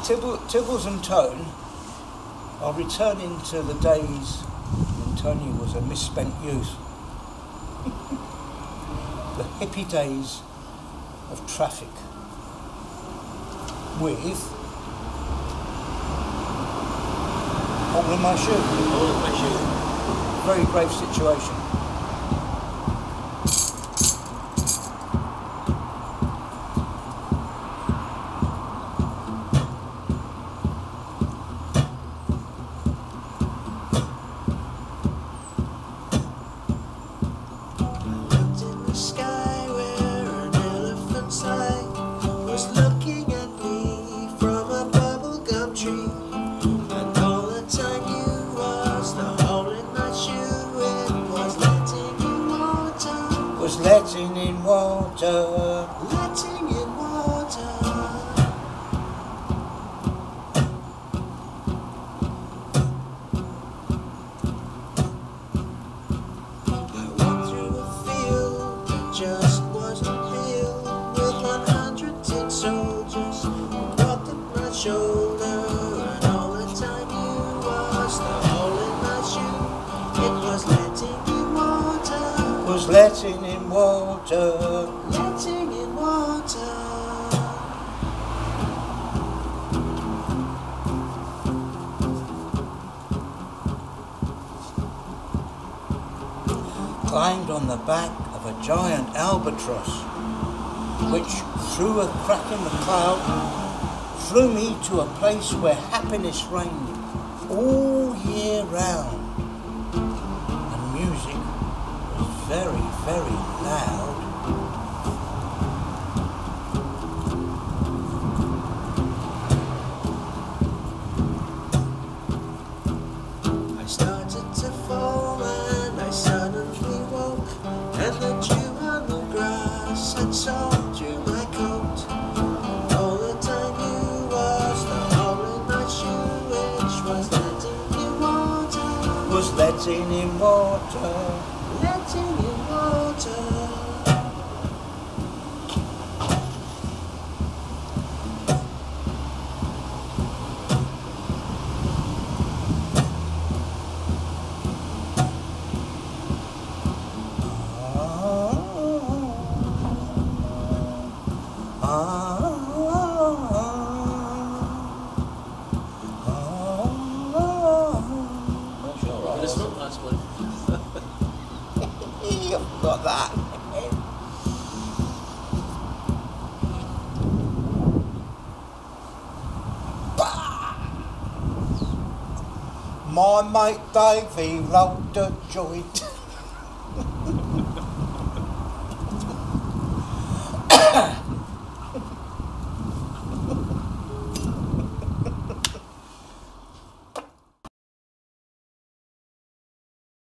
Tibbles and Tone are returning to the days when Tony was a misspent youth. The hippie days of traffic. With all in my shoe. All in my shoe. Very grave situation. Letting in water, letting in water. I walked through a field that just wasn't filled with 100 tin soldiers who walked at my shoulder, and all the time you was the hole in my shoe. It was letting in water. Was letting in water, letting in water. Climbed on the back of a giant albatross, which through a crack in the cloud flew me to a place where happiness reigned all year round, and music very, very loud. I started to fall and I suddenly woke, and the dew on the grass had soaked through my coat. All the time you was the hole in my shoe, which was letting in water. Was letting in water. Letting in water. But it's not last one. You've got that. My mate Davey rolled a joint.